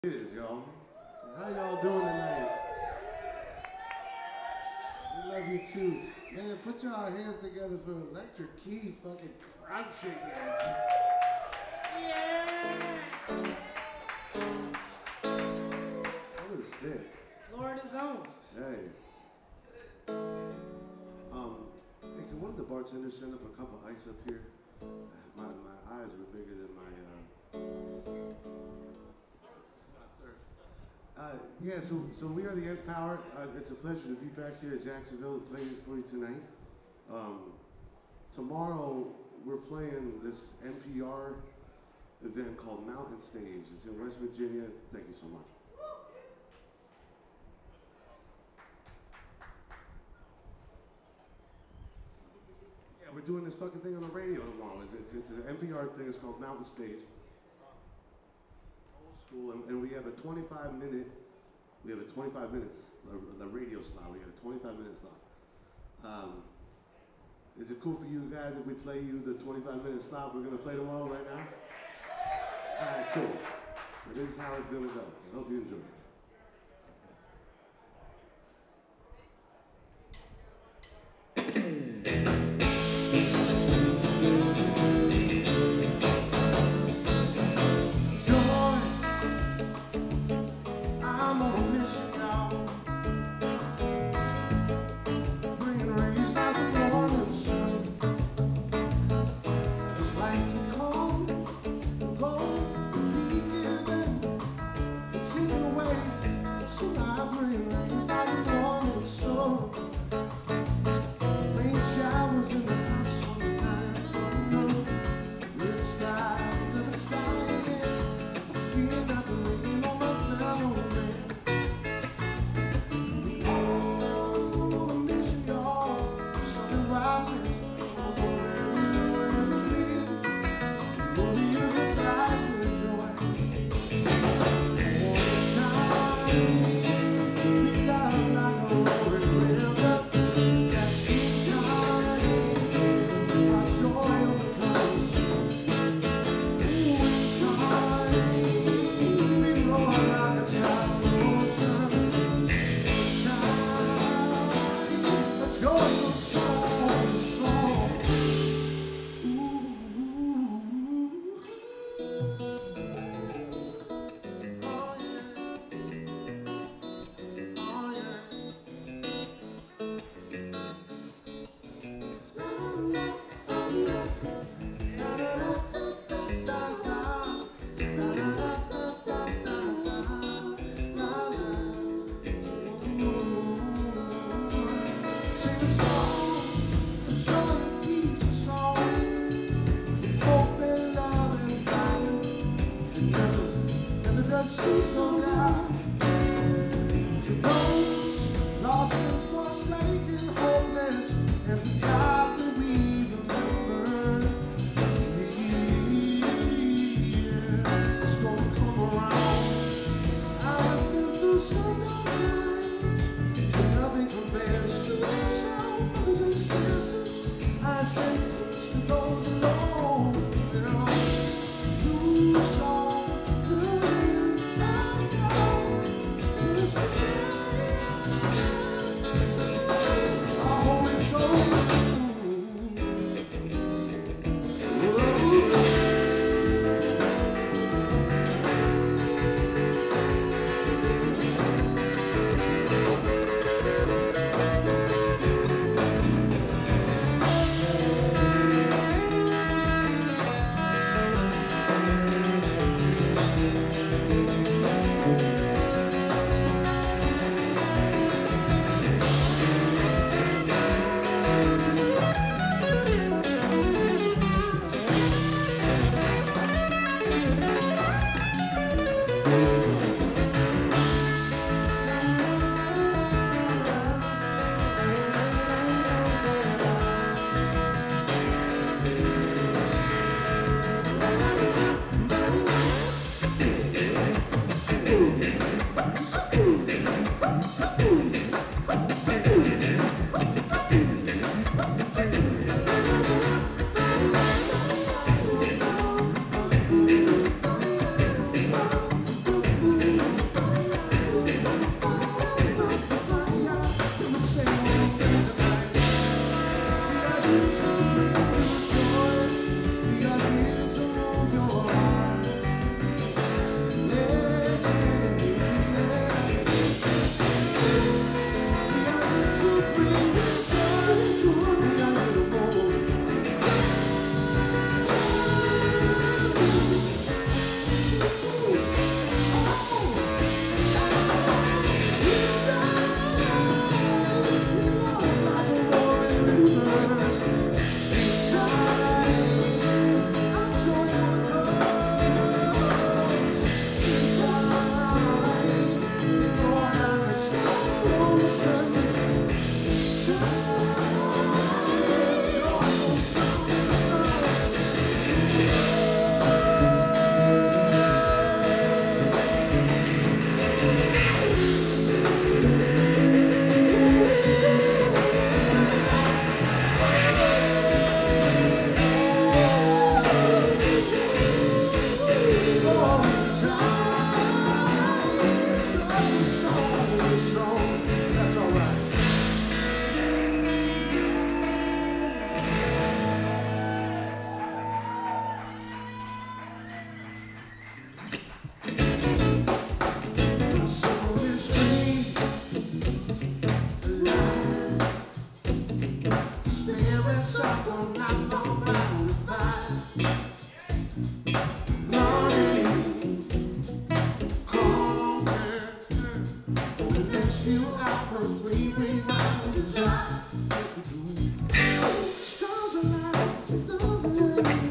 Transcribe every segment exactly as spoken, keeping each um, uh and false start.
It is, y'all. How y'all doing tonight? We love you too. Man, put y'all hands together for Electric Key fucking crunching it. Yeah! That was sick. Florida's own. Hey. Um, hey, can one of the bartenders send up a cup of ice up here? My, my eyes were bigger than my, uh... Uh, yeah, so so we are the Nth Power. Uh, it's a pleasure to be back here at Jacksonville to play it for you tonight. Um, tomorrow we're playing this N P R event called Mountain Stage. It's in West Virginia. Thank you so much. Yeah, we're doing this fucking thing on the radio tomorrow. It's, it's, it's an N P R thing. It's called Mountain Stage. School, and, and we have a twenty-five minute, we have a twenty-five minutes, the radio slot, we have a twenty-five minute slot. Um, is it cool for you guys if we play you the twenty-five minute slot we're gonna play tomorrow right now? All right, cool. So this is how it's gonna go. I hope you enjoy it. few hours we rewind the time. Yes, we do. Stars align, stars align.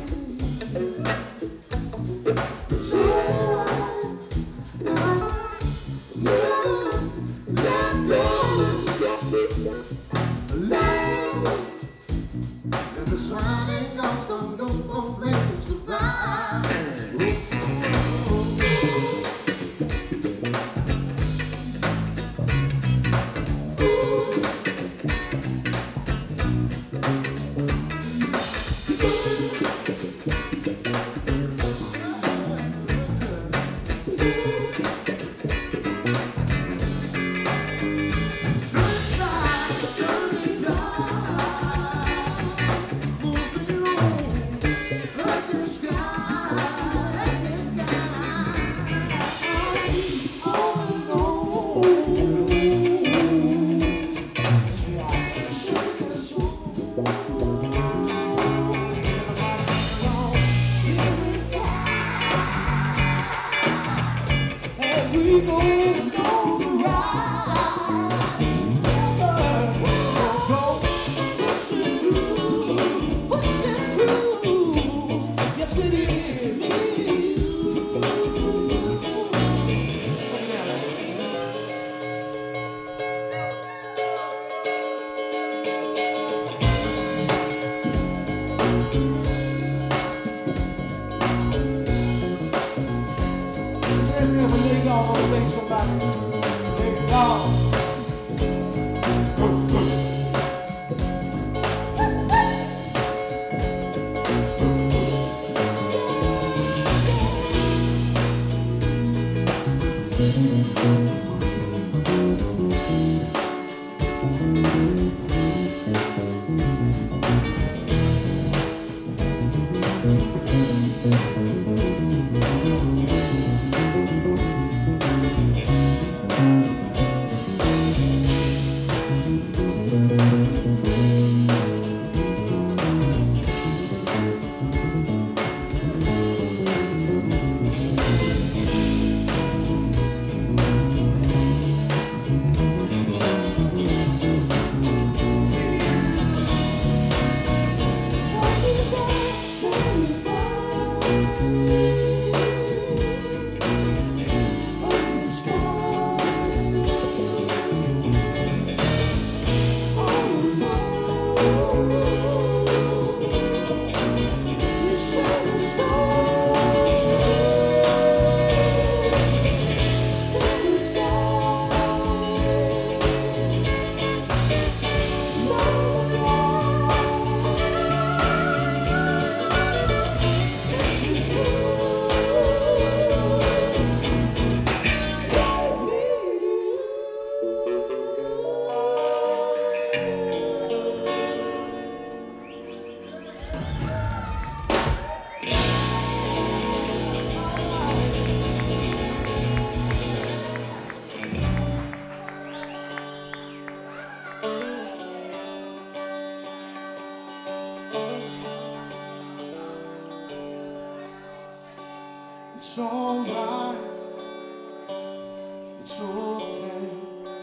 It's alright, it's okay.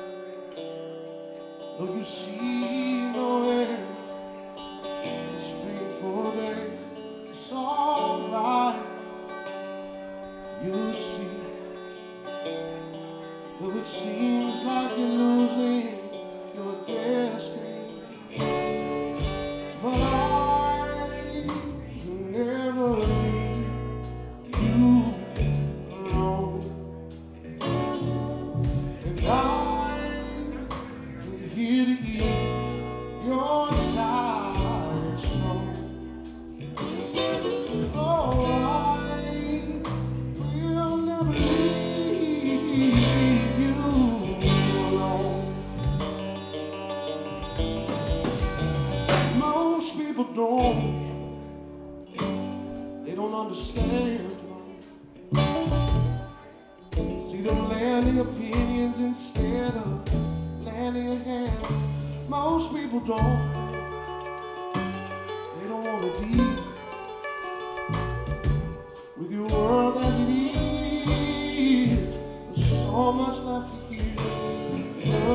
Though you see no end, this painful day, it's alright. You see, though it seems like you're losing your destiny, but I will never leave you alone, and I'm here to ease your tired soul. Oh, I will never leave you alone. Most people don't, they don't understand. See them landing opinions instead of landing a hand. Most people don't, they don't want to deal with your world as it is. There's so much left to hear.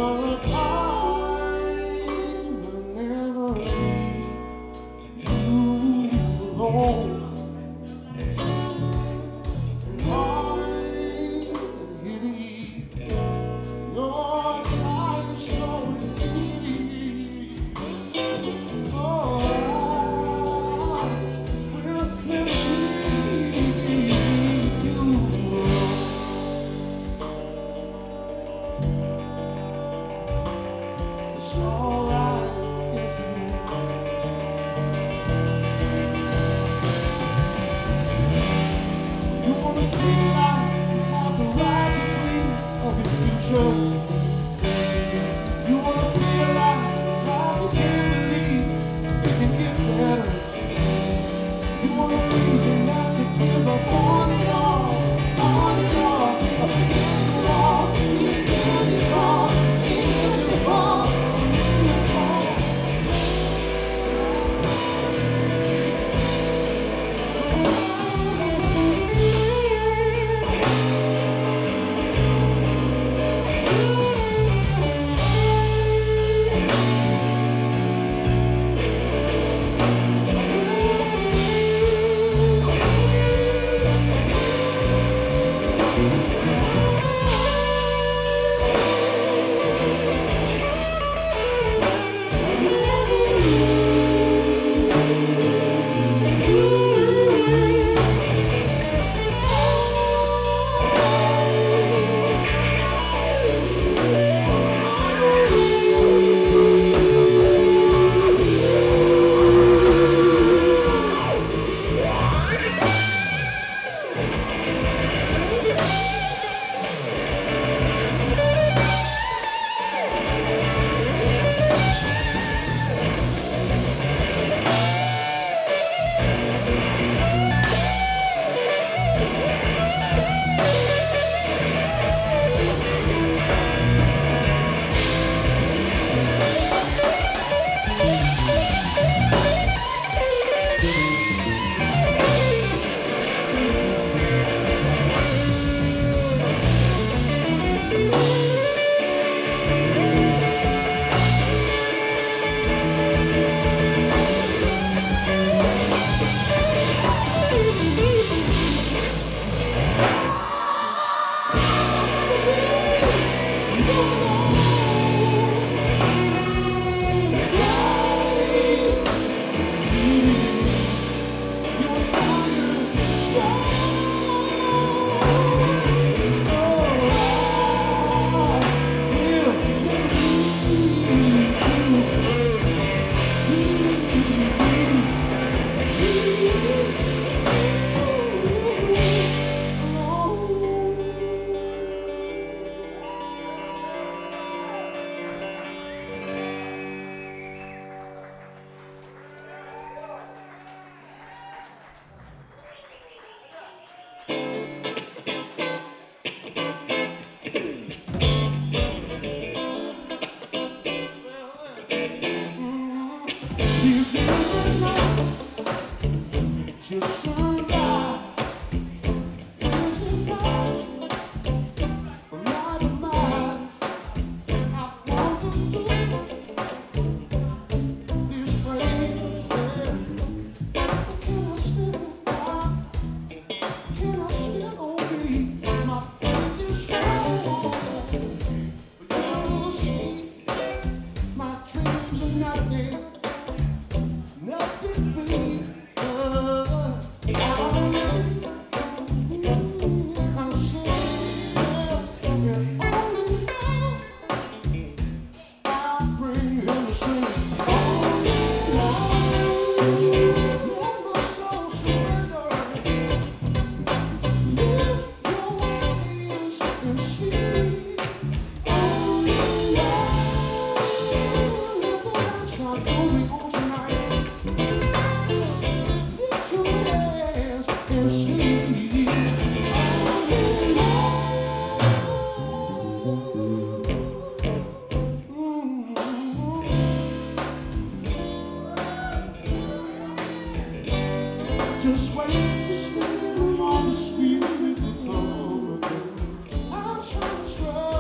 Just wait to see the spirit come again. I'm trying to try.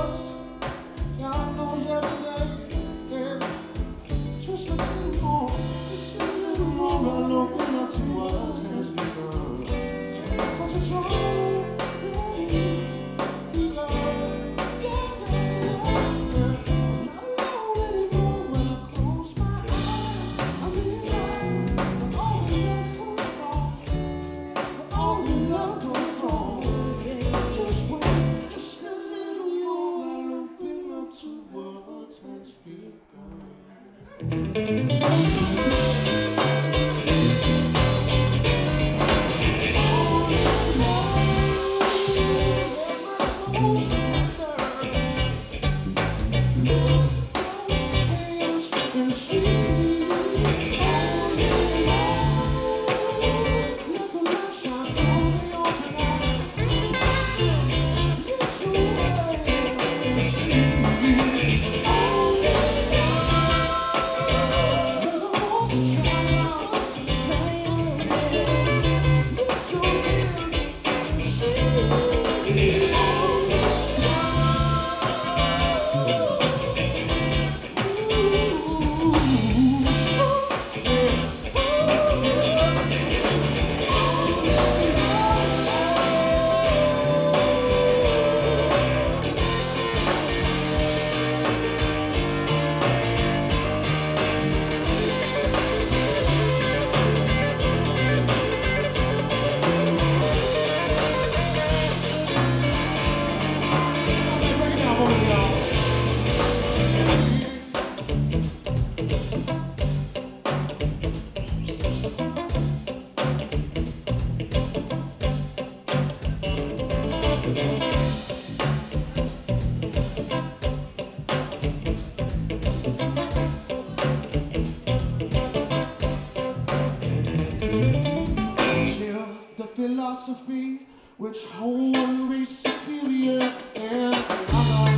which hold one race superior and another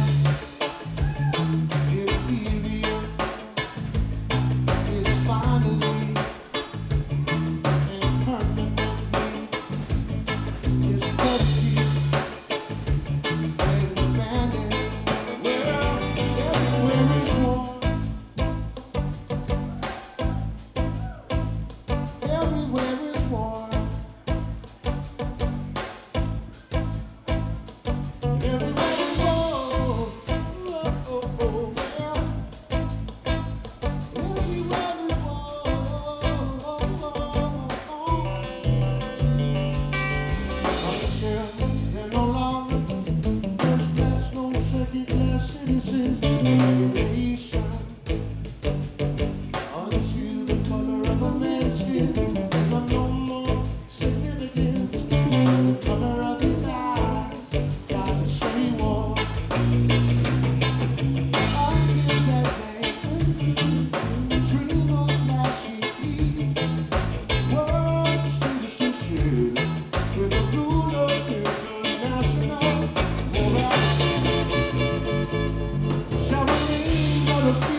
inferior is finally and permanently discredited and abandoned. Well, everywhere is war. Everywhere is war. Everywhere is war. Oh, oh, oh, yeah. Everywhere is war. Until they're no longer first class, no second class citizens of the nation. Until the color of a man's skin is of no more significance. The color of his eyes got the same war. Until that day, dream of lasting peace, world citizenship, with the rule of international morale shall remain but a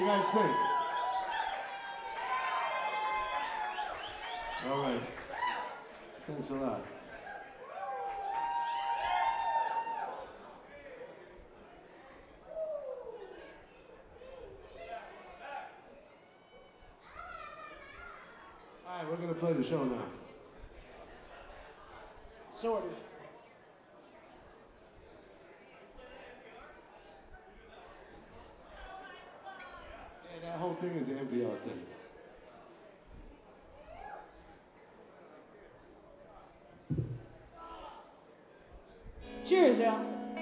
you guys think? All right. Thanks a lot. All right, we're gonna play the show now. Sort of. Yeah, that whole thing is the N P R thing. Cheers, y'all.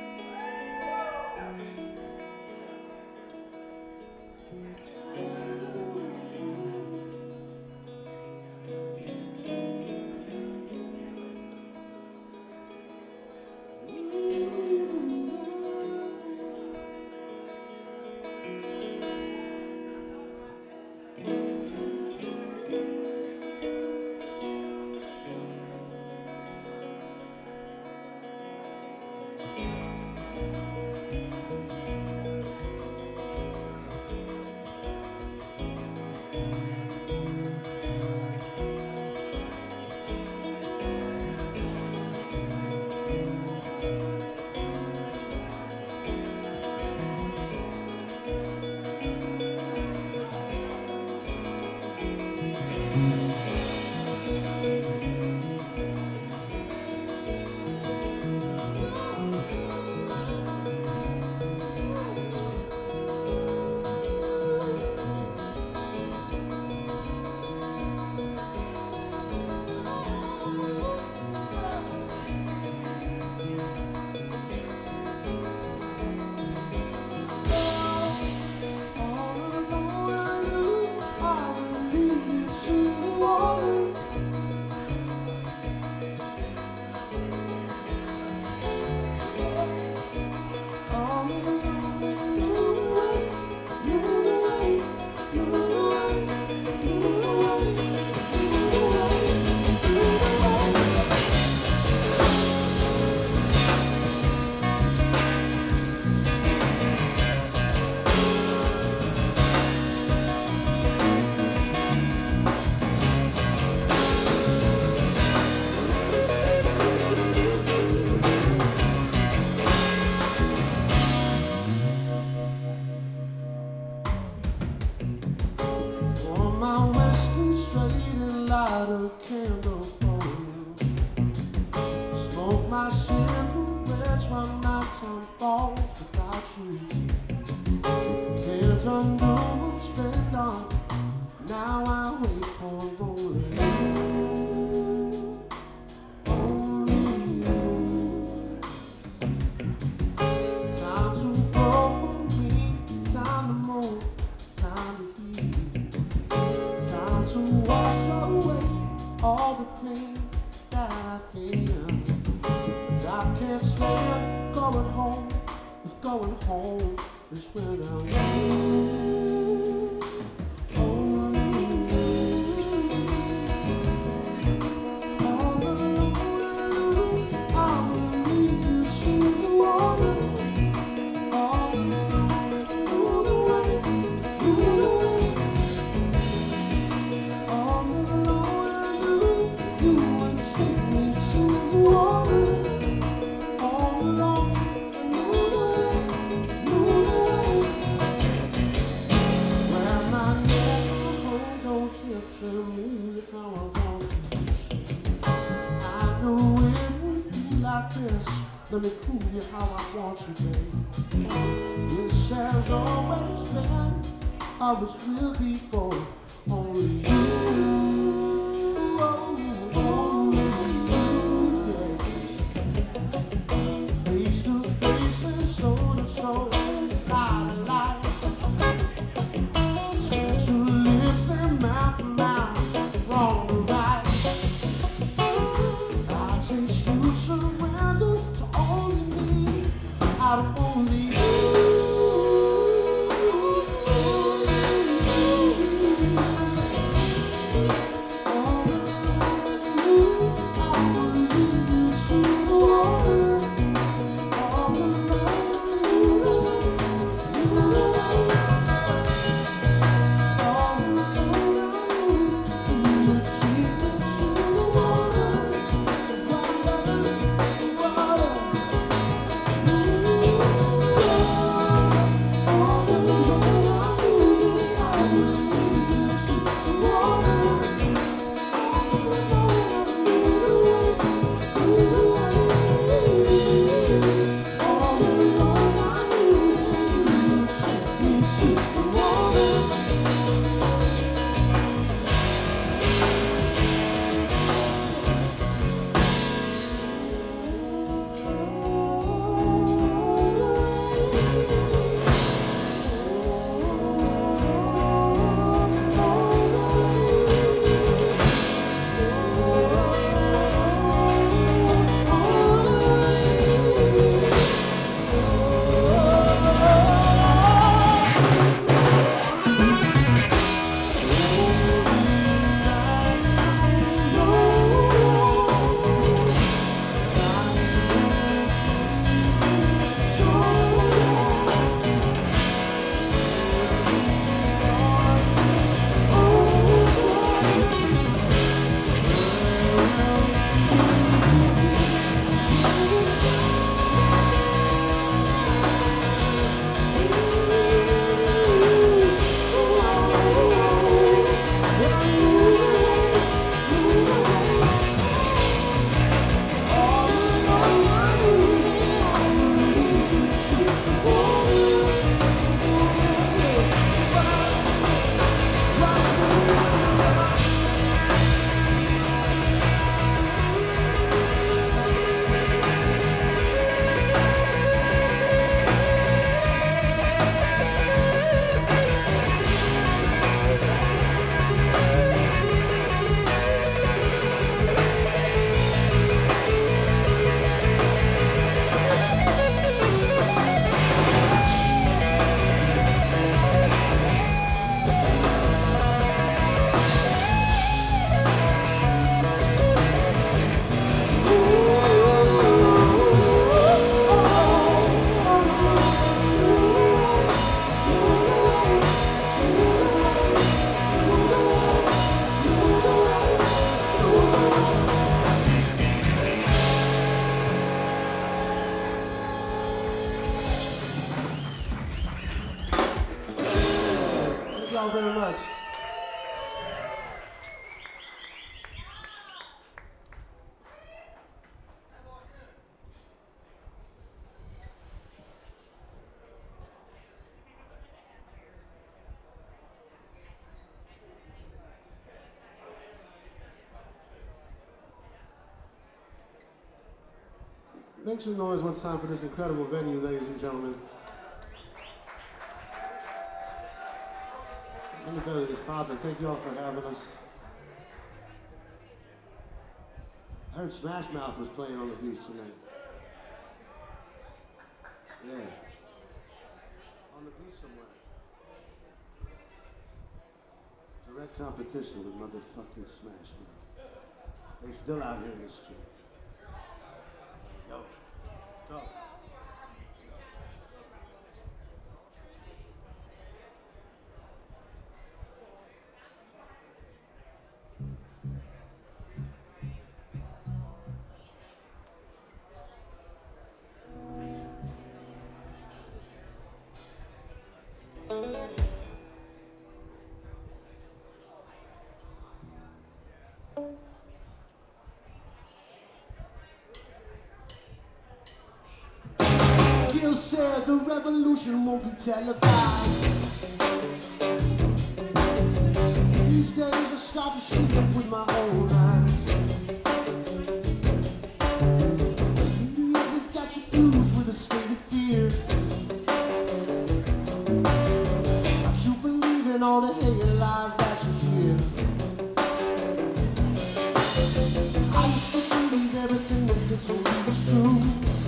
Let me prove you how I want you, babe. This has always been, always will be for only you. Oh, only you, yeah. Face to face and soul to soul, lie to lie. Sweat to lips and mouth to mouth, wrong to right. I taste you surrender to only me, out of only you. y'all very much. Make some noise one time for this incredible venue, ladies and gentlemen. And the belly is popping. Thank you all for having us. I heard Smash Mouth was playing on the beach tonight. Yeah. On the beach somewhere. Direct competition with motherfucking Smash Mouth. They still out here in the streets. Yo, let's go. Gil said the revolution won't be televised. These days I start to shoot up with my own eyes. Media's got you fused with a state of fear. Got you believing all the hate and lies that you hear. I used to believe everything that they told me was true.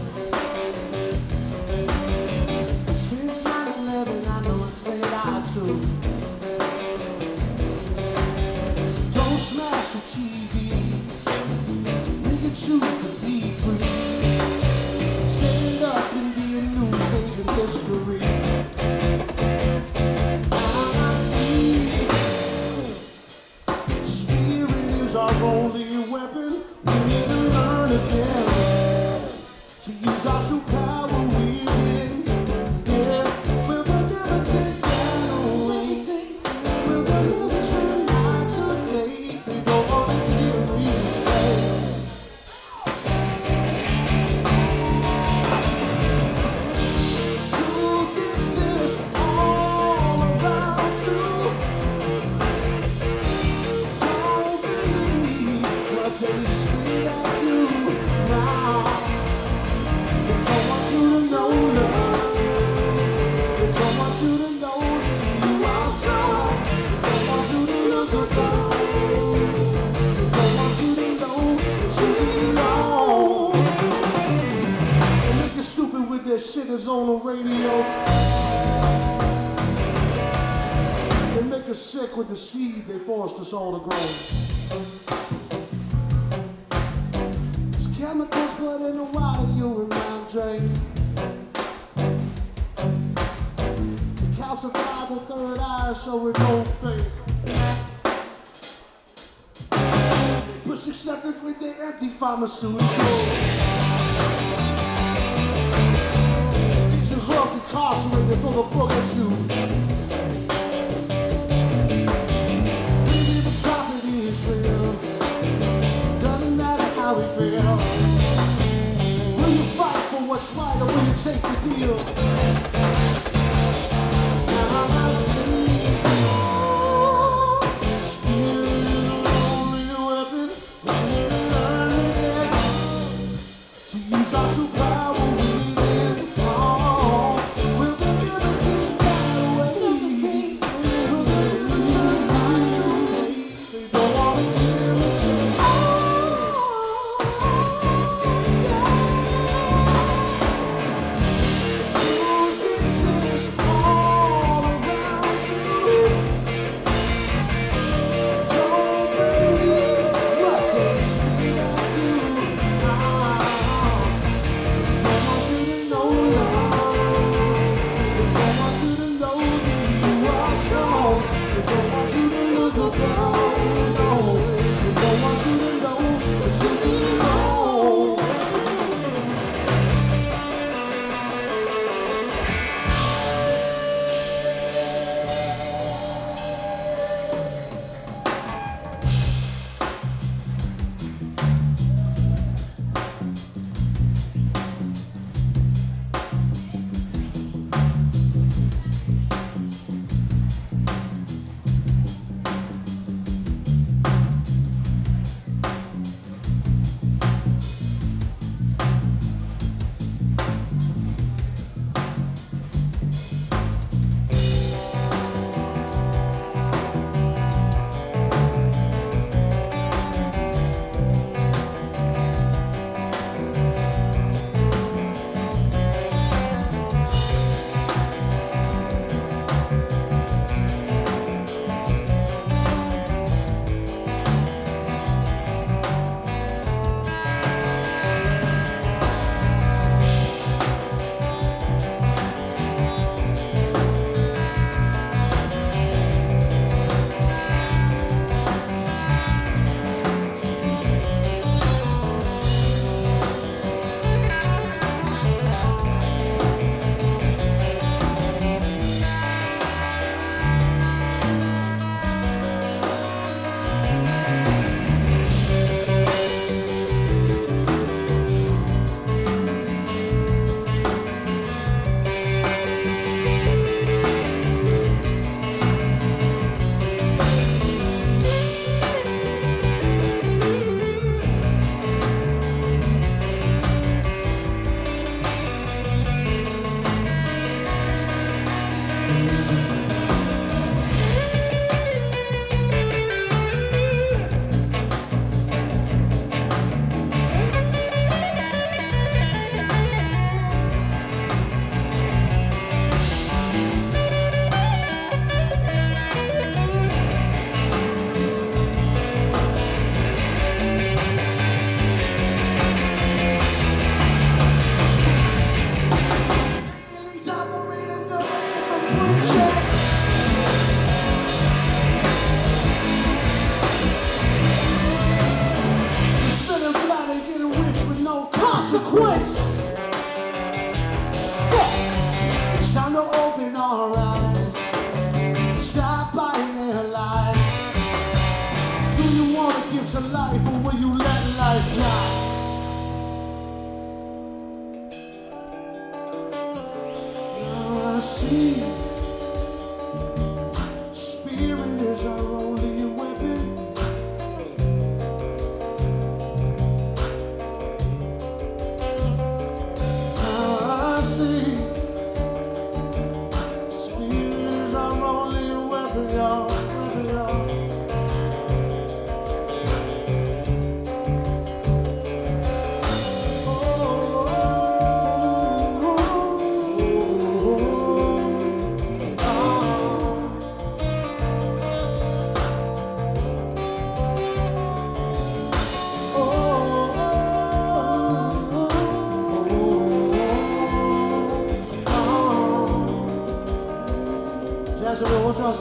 Don't smash your T V. Make it choose to be free. Stand up and be a new page in history. I see spirit is our only weapon. We need to learn again to use our true power within. Yeah, we'll never take. Shit is on the radio. They make us sick with the seed they forced us all to grow. It's chemicals put in the water you and mine drink. To calcify the third eye so it don't think. They push acceptance with their empty pharmaceuticals. Drug incarcerated for the book at you. Maybe the profit is real. Doesn't matter how we feel. Will you fight for what's right or will you take the deal? Now I see spirit is the only weapon. We need to learn again to use our true power within.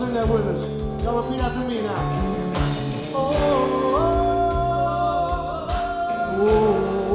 sing that with us. Y'all repeat after me now. Oh, oh, oh,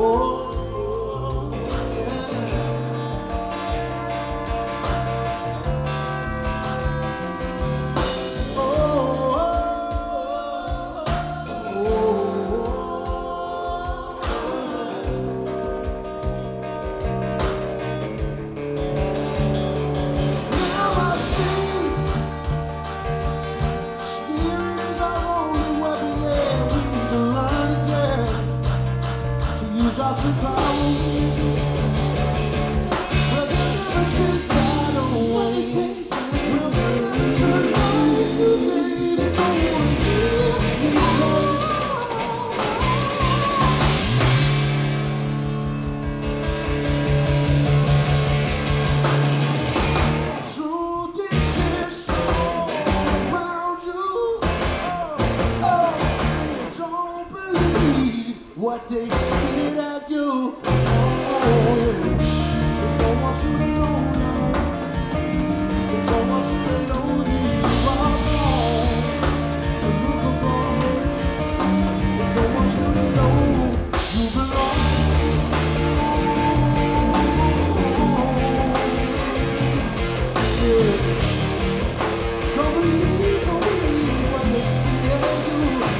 what they spit at you. Oh, yeah. They don't want you to know now. They don't want you to know that you are strong to look upon. They don't want you to know you belong. Yeah. Don't believe, don't believe what they spit at you.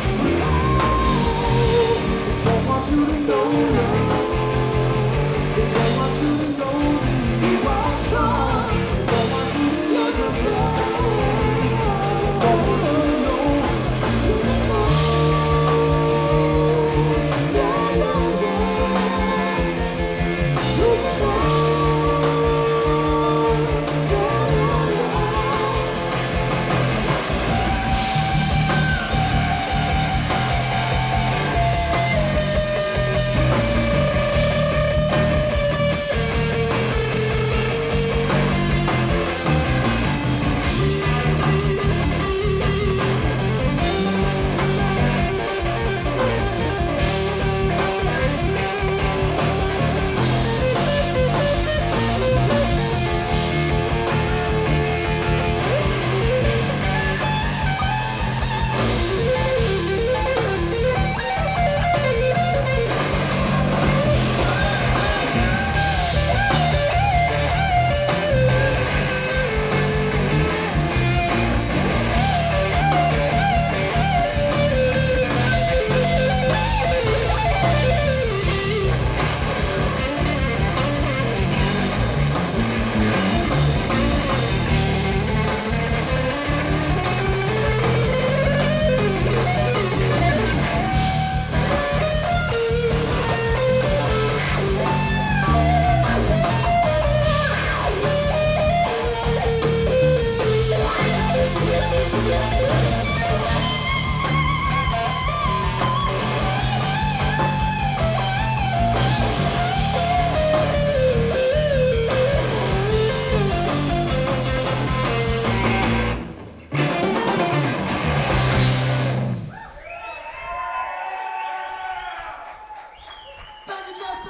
Don't want you to know now. They don't want you to know that you are strong. They don't want you to look around. They don't want you to know you belong. Yeah, yeah, yeah. You belong. Yeah, yeah, yeah. Thank you, Justin.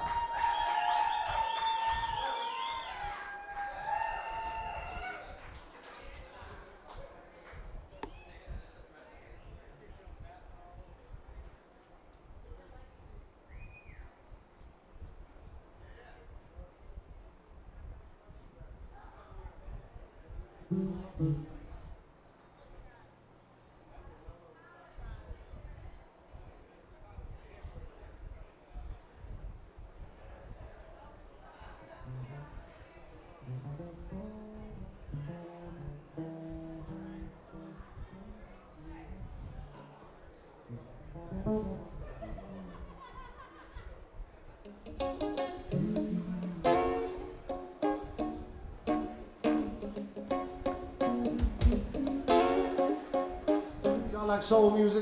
Y'all like soul music?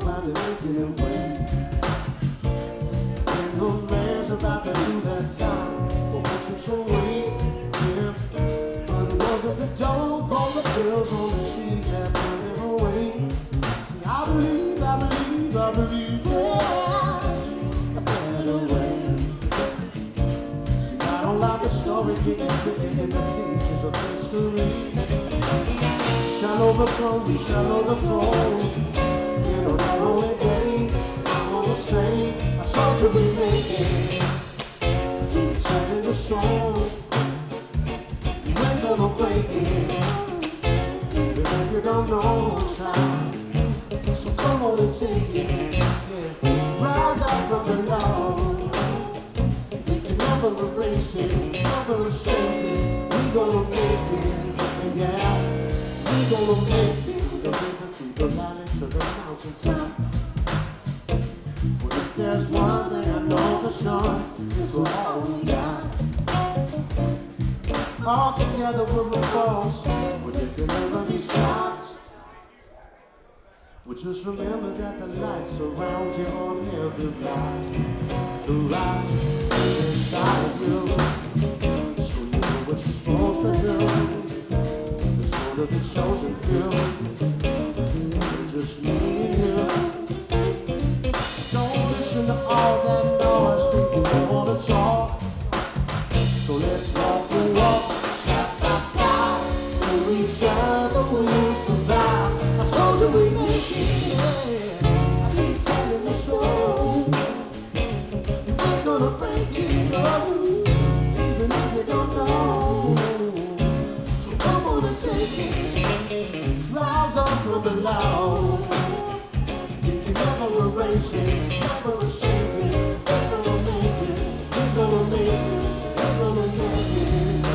nobody making it wait. And no man's about to do that time for what you so wait. Yeah, but it wasn't the dope or the pills on the trees that put it away. See, I believe, I believe, I believe there's a better way. See, I don't like the story getting written in the pages of history. Shall overcome, we shall overflow. You know that only day I'm on the same. I told you we make it. Keep telling the song. You ain't gonna break it. Even if you don't know, child. So come on and take it. Yeah. Rise up from below. You can never erase it, never escape it. We gonna make it. Yeah. We gonna make it, the river through the valley to the mountaintop. But if there's one thing I know for sure, it's we're all we got. All together we're a force, but it can never be stopped. But just remember that the light surrounds you on every block. The right inside of you, so you know what you're supposed to do. Of the chosen few, just me and you. Don't listen to all that noise, people don't wanna talk. So let's walk the walk, side by side. For each other we'll survive. I told you we make it, yeah. I keep telling you so. You ain't gonna break it, no. Even if you don't know. Rise up from below. You can never erase it, never escape it. We're gonna make it, we're gonna make it, we're gonna make it.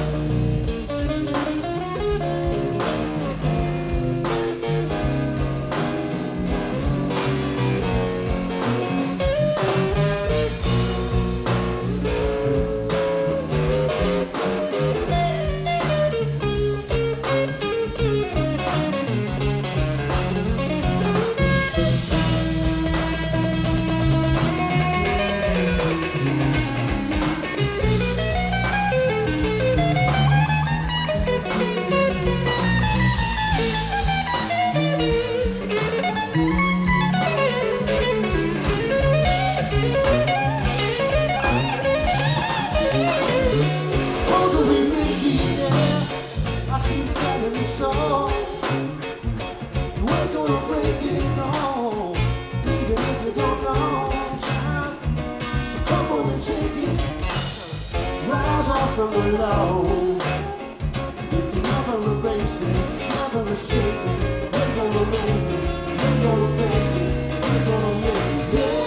From below, you can never erase it, never escape it. We're gonna make it, we're gonna make it, we're gonna make it, yeah.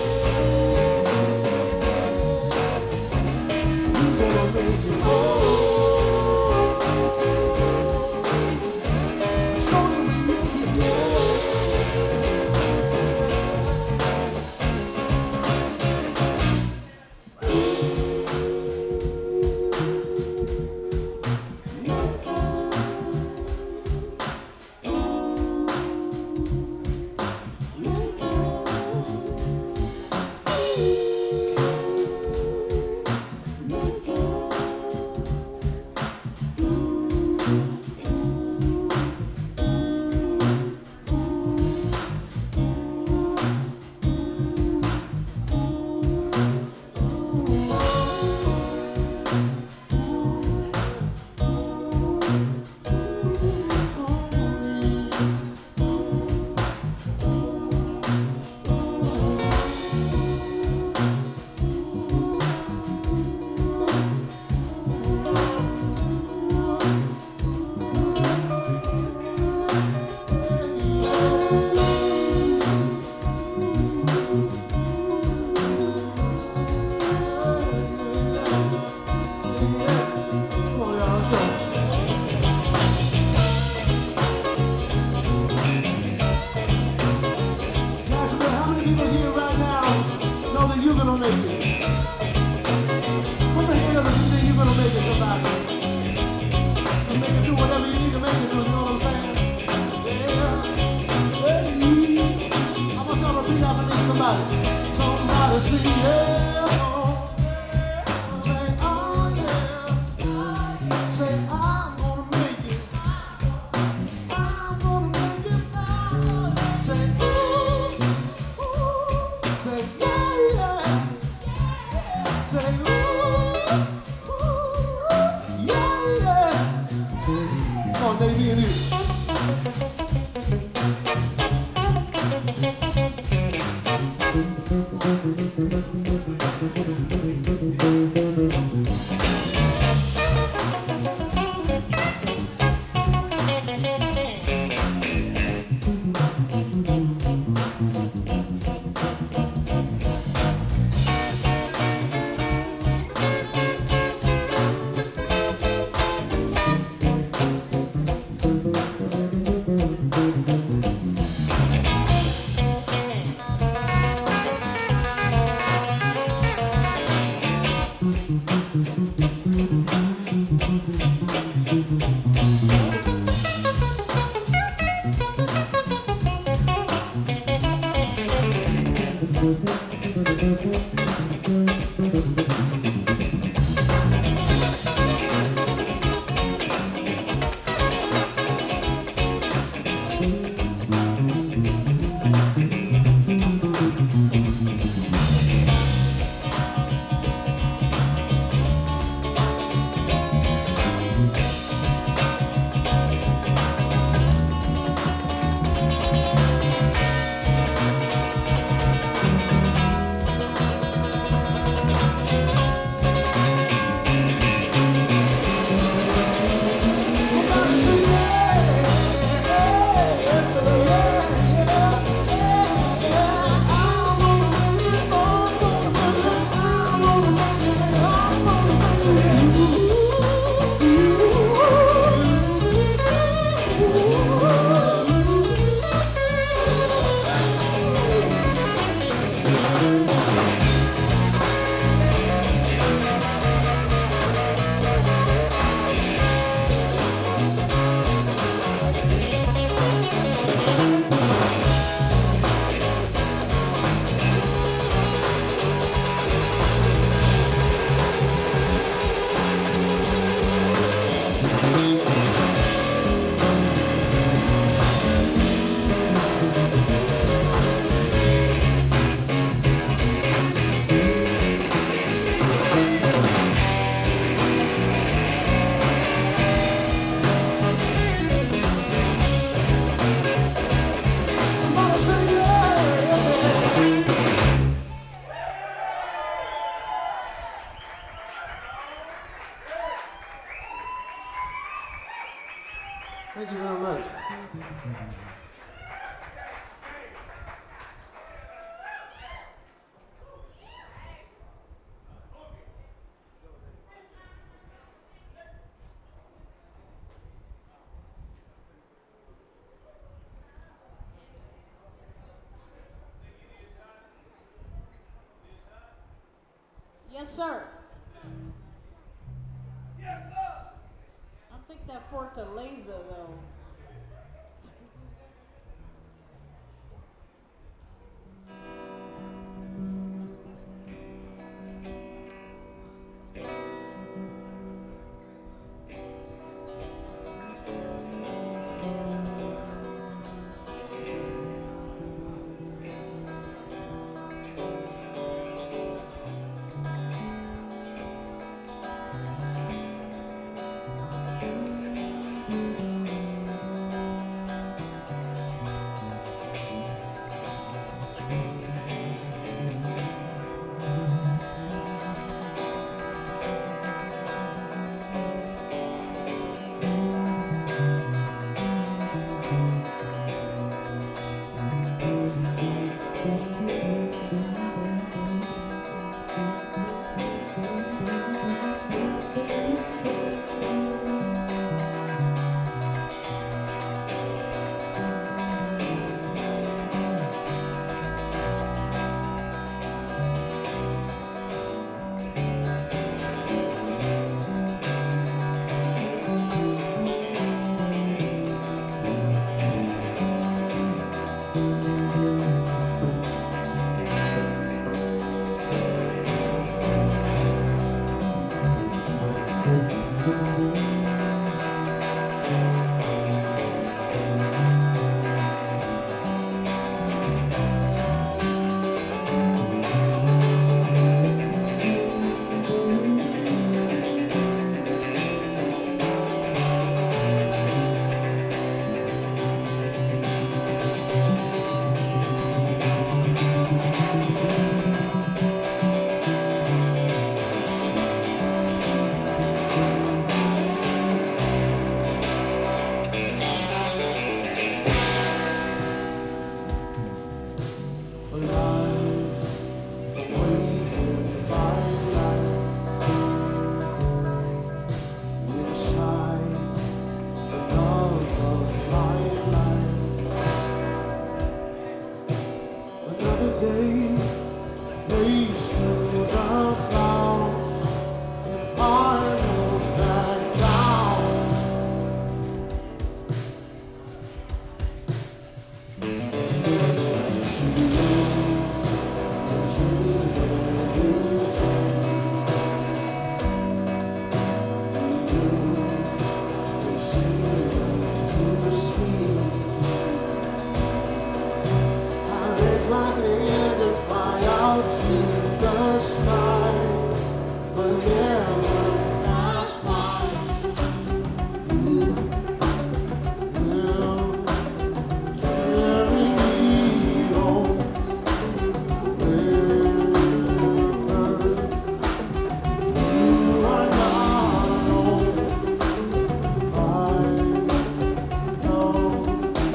We're gonna make it, oh. So we make it, yeah. somebody. Somebody say yeah. Oh. Say oh yeah. Say I'm gonna make it. I'm gonna make it now. Say ooh, ooh. Say yeah, yeah. Say ooh, ooh. Yeah, yeah. Come on, baby, in here. Thank you very much. Yes, sir. Yes, sir. I think that Fortaleza, though. Another day, race through the clouds, and Arnold's back down. I raise my hand and cry out to the sky, but never ask why. You will carry me home wherever you are not alone. I know.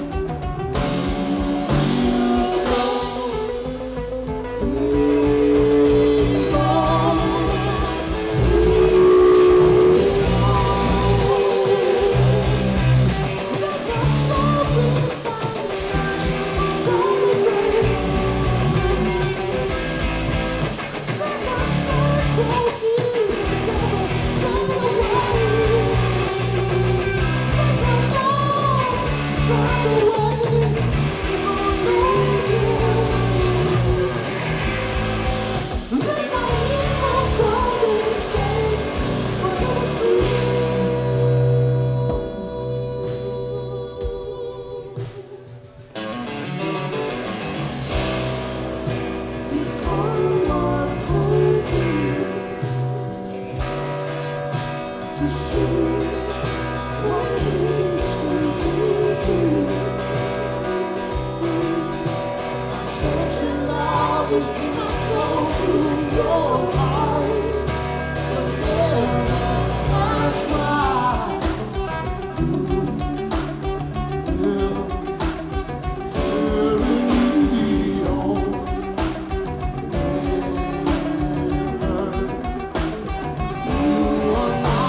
To see what it means to be free. I search your love and see my soul through your eyes, but never ask why. You will carry me home wherever you are not.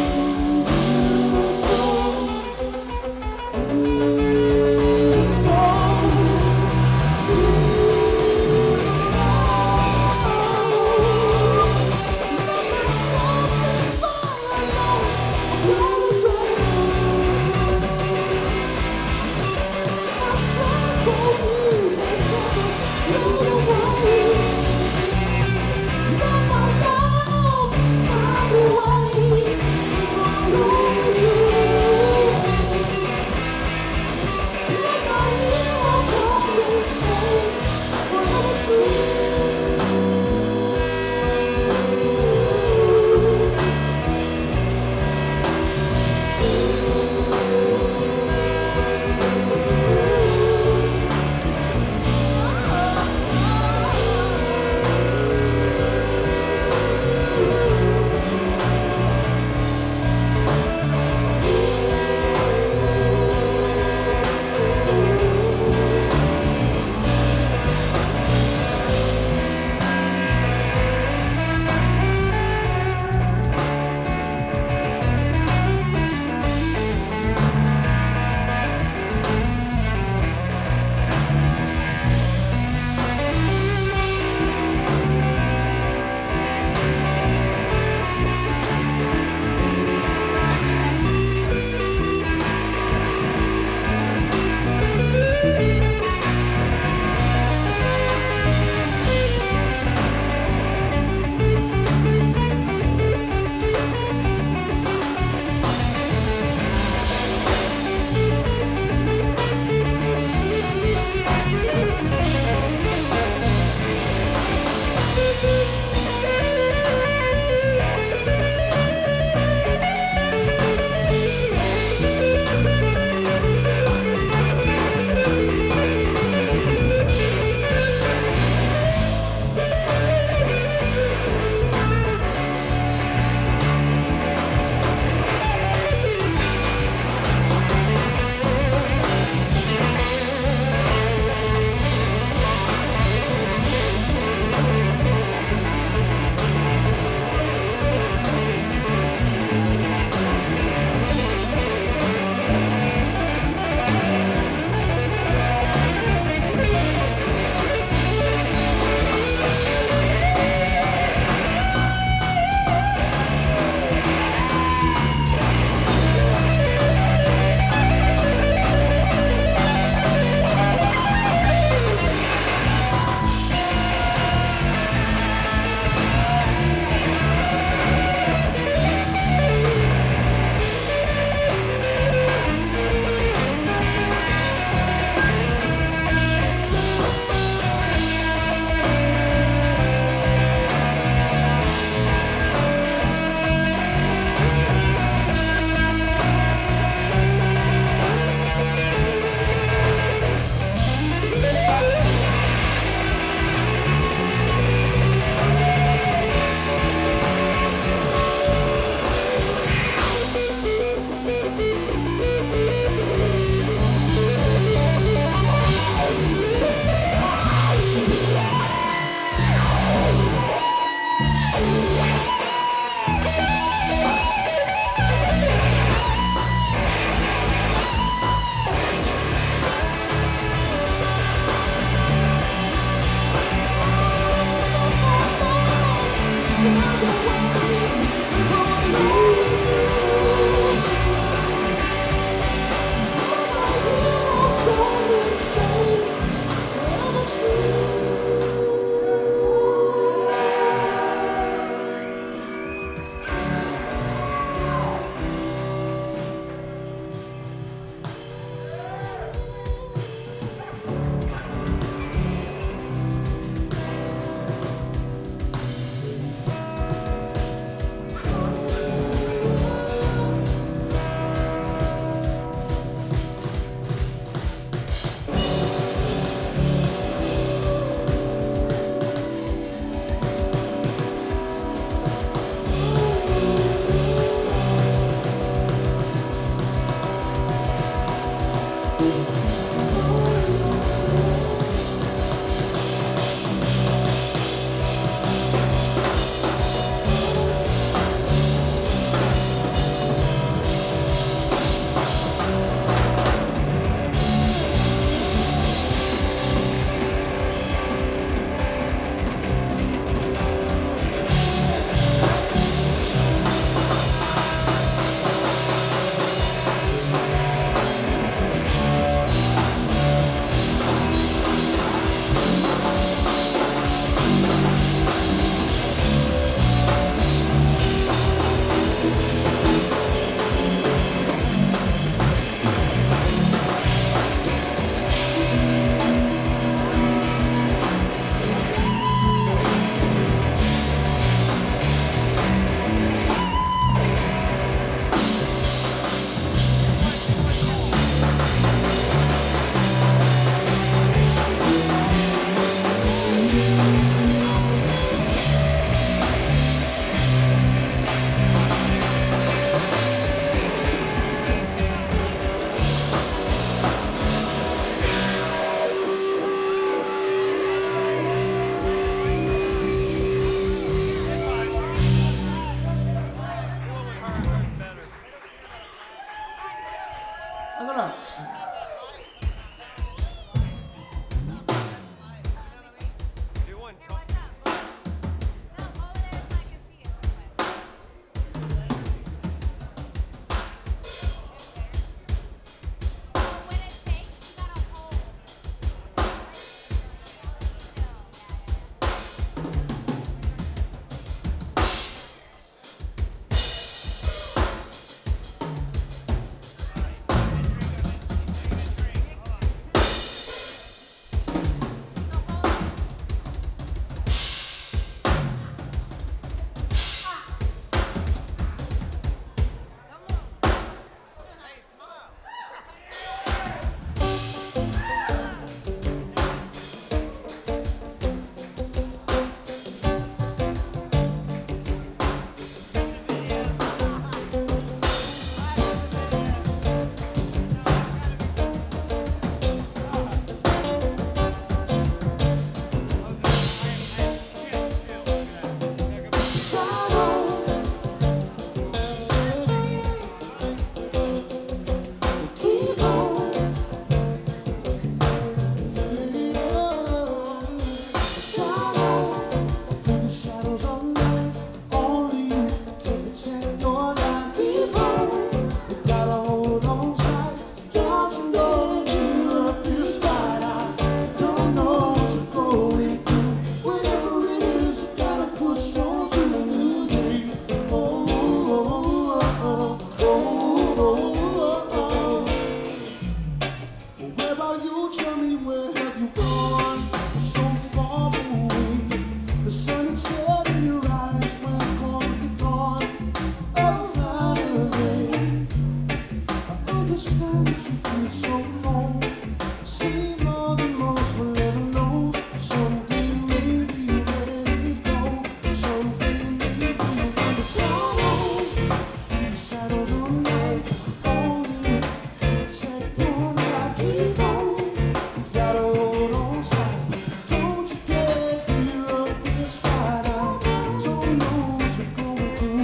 Oh Look at that. Do one. Here, watch out. No, hold it so I can see it. So when it takes, you gotta hold.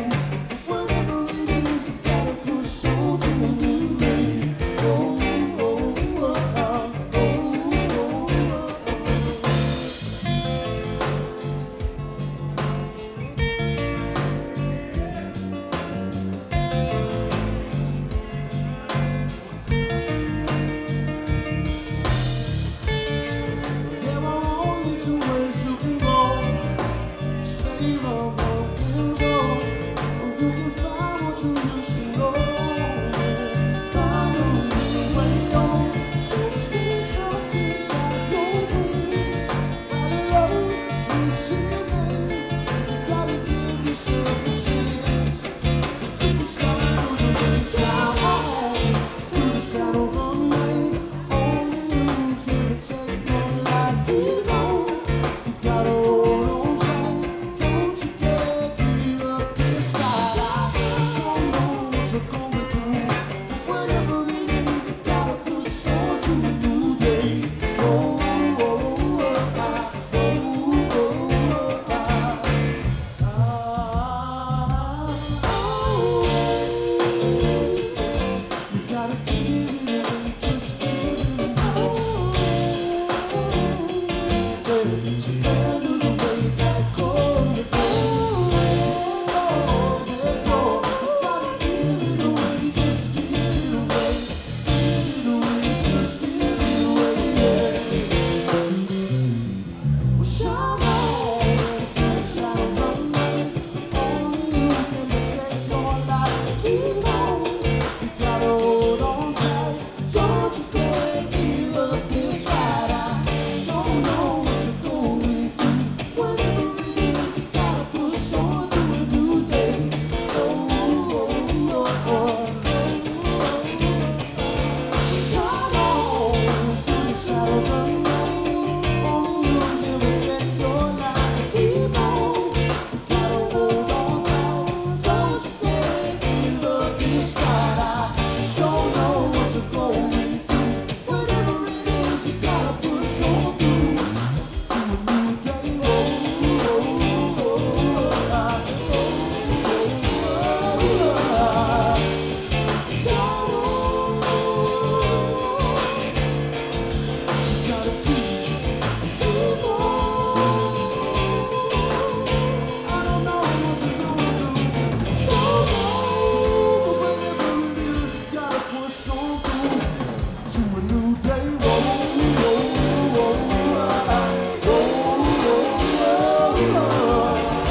Oh, us on through to a new day. Whoa, whoa, whoa, whoa, whoa, whoa.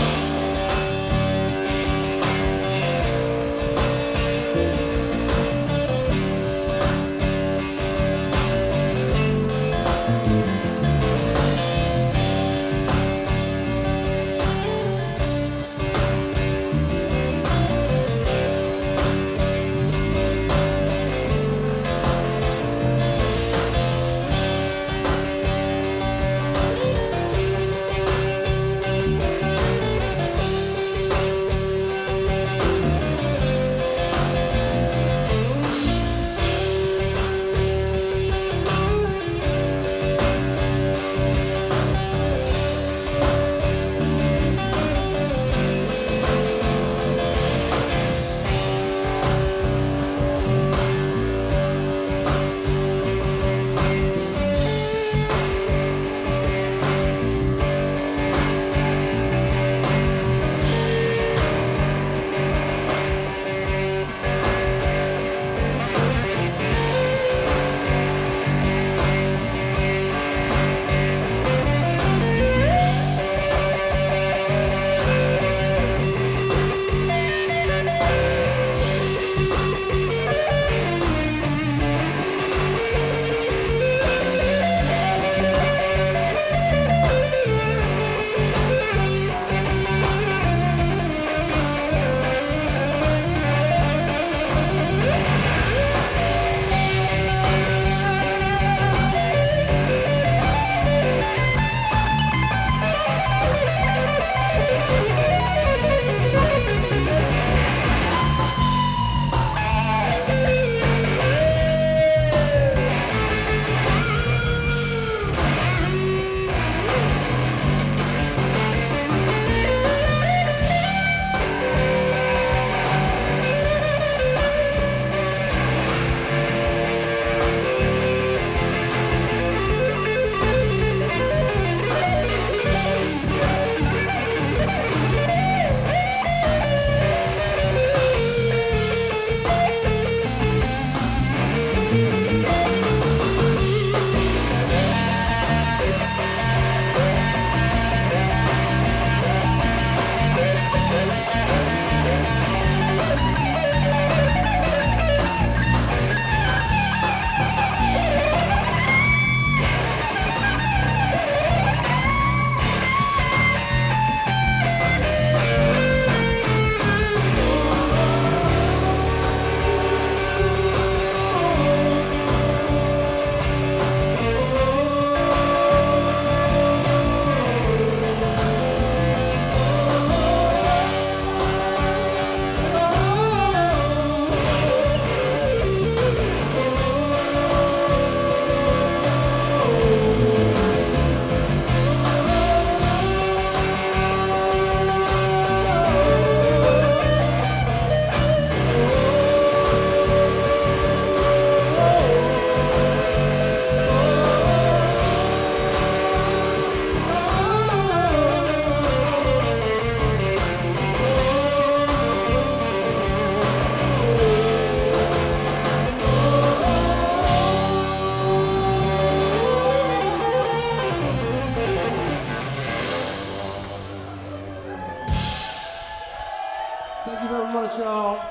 Thank you very much, y'all.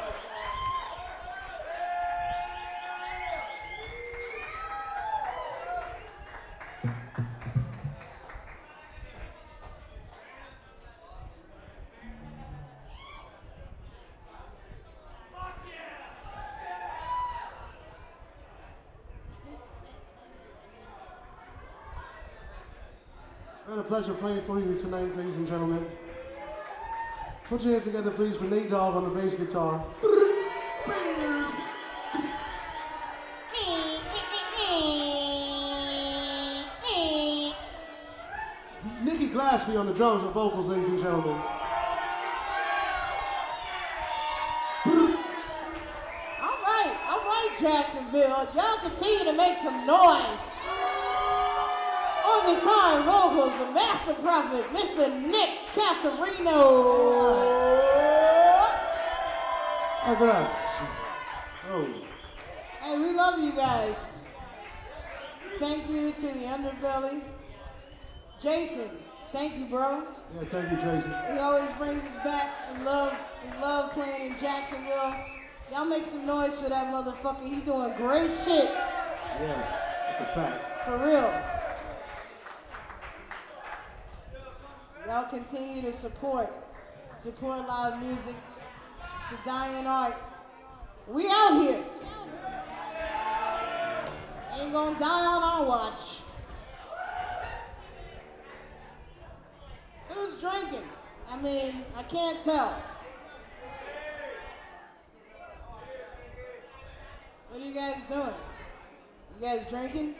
It's been a pleasure playing for you tonight, ladies and gentlemen. Put your hands together, please, for Nate Dogg on the bass guitar. Nikki Glaspie on the drums and vocals, ladies and gentlemen. All right, all right, Jacksonville. Y'all continue to make some noise. On guitar and vocals, the master prophet, Mister Nick Casarino. Congrats. Oh. love you guys. Thank you to the Underbelly. Jason, thank you, bro. Yeah, thank you, Jason. He always brings us back. We love, we love playing in Jacksonville. Y'all make some noise for that motherfucker. He doing great shit. Yeah, that's a fact. For real. Y'all continue to support. Support live music. It's a dying art. We out here. Ain't gonna die on our watch. Who's drinking? I mean, I can't tell. What are you guys doing? You guys drinking?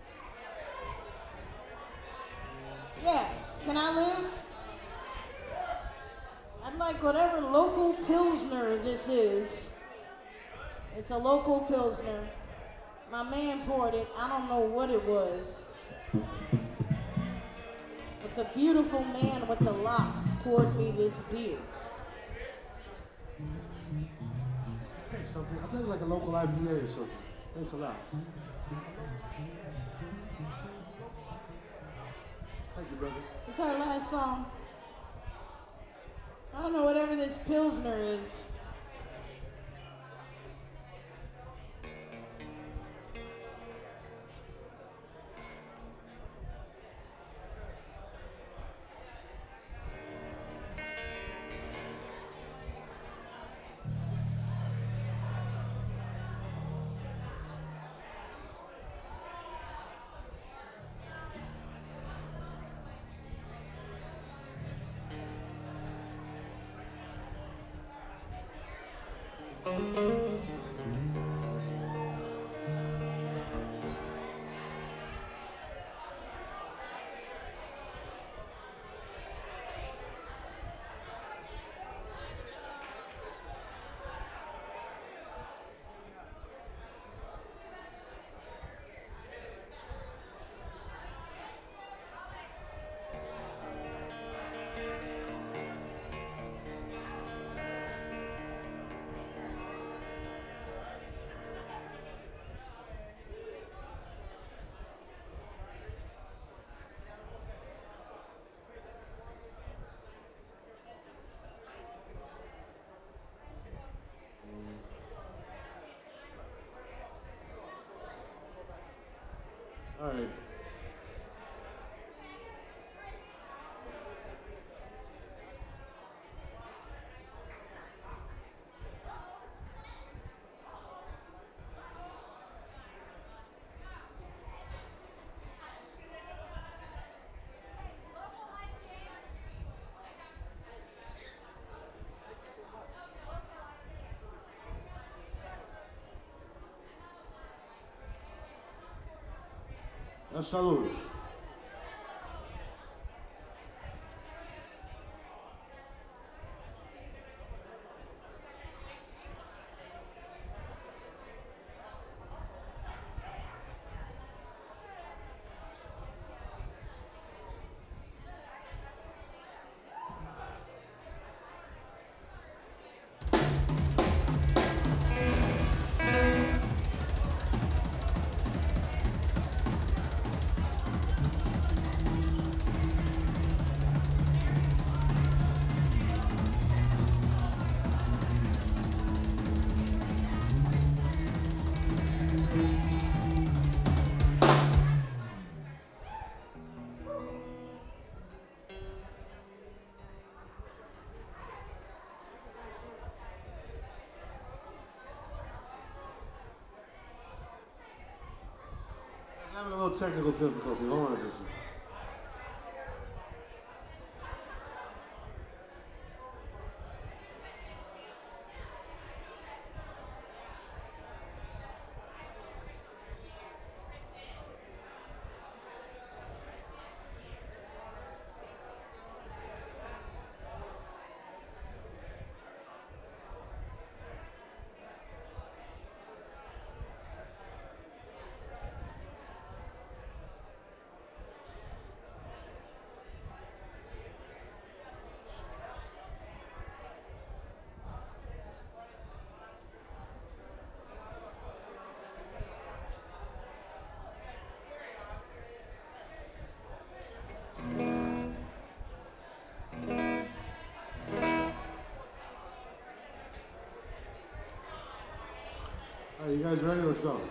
Yeah. Can I live? I'd like whatever local Pilsner this is. It's a local Pilsner. My man poured it. I don't know what it was. But the beautiful man with the locks poured me this beer. I'll take something. I'll take like a local I P A or something. Thanks a lot. Thank you, brother. It's our last song. I don't know, whatever this Pilsner is. All right. Uh, salud. I'm having a little technical difficulty. Hold on just a second. guys ready? Let's go.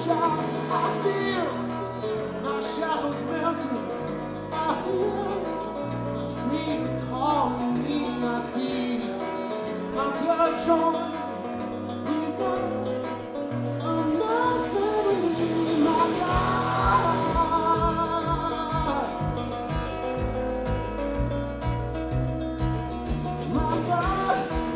shout. I feel my shackles melting. I hear my freedom calling me. I feel my blood joined with that of my family, my God. My God.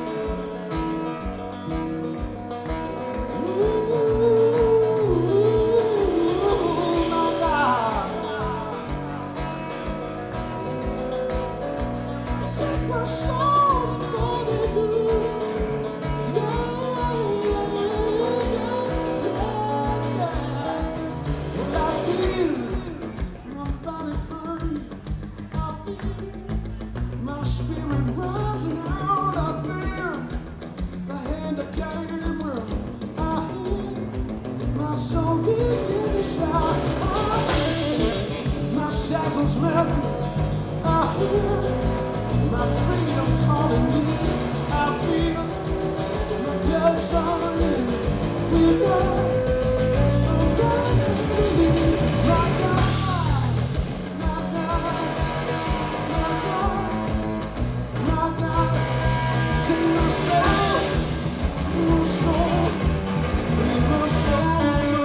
So begin to shout. I feel my shackles melting. I hear my freedom calling me. I feel my blood shining with God. Oh, my family, my God, my God, my God, my God. Take my soul, take my soul, take my soul.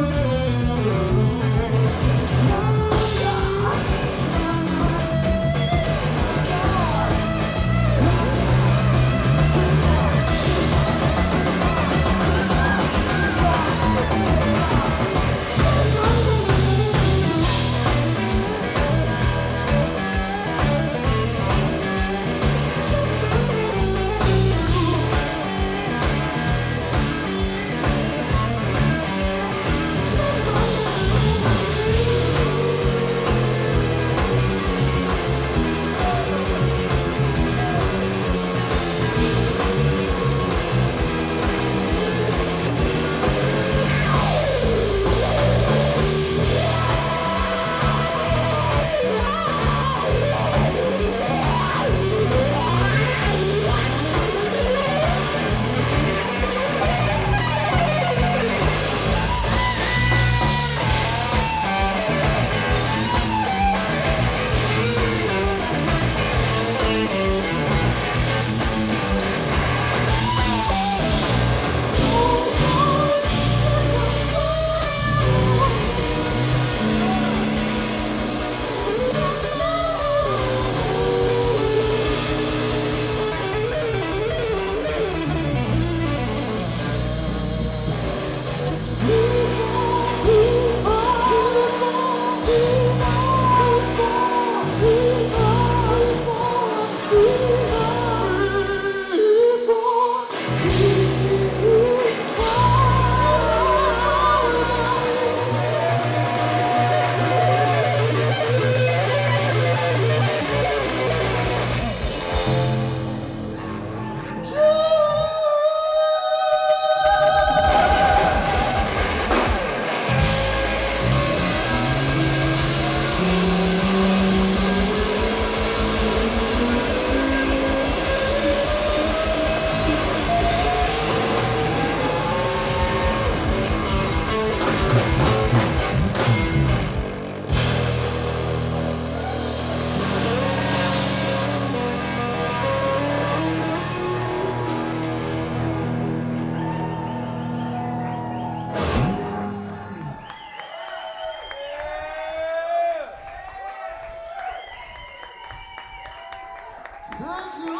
Thank you.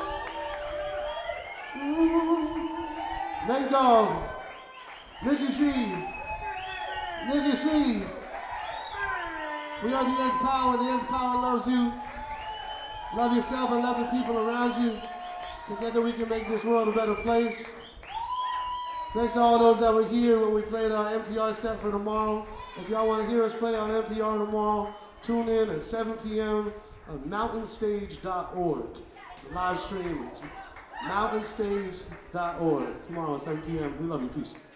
Nate Dogg, Nikki G, Nikki C. We are the X Power. The X Power loves you. Love yourself and love the people around you. Together we can make this world a better place. Thanks to all those that were here when we played our N P R set for tomorrow. If y'all want to hear us play on N P R tomorrow, tune in at seven p m on mountain stage dot org. Live stream, it's mountain stage dot org. Tomorrow at seven p m We love you. Peace.